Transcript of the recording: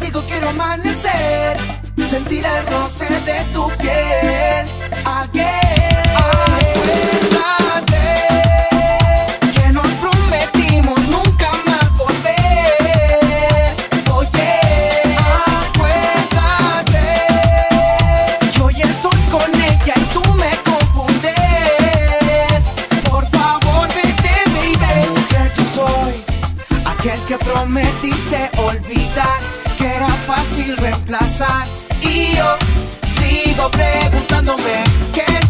contigo quiero amanecer, sentir el roce de tu piel. Acuérdate que nos prometimos nunca más volver. Oye, acuérdate que hoy estoy con ella y tú me confundes. Por favor vete, baby, que yo soy aquel que prometiste olvidar, que era fácil reemplazar. Y yo sigo preguntándome qué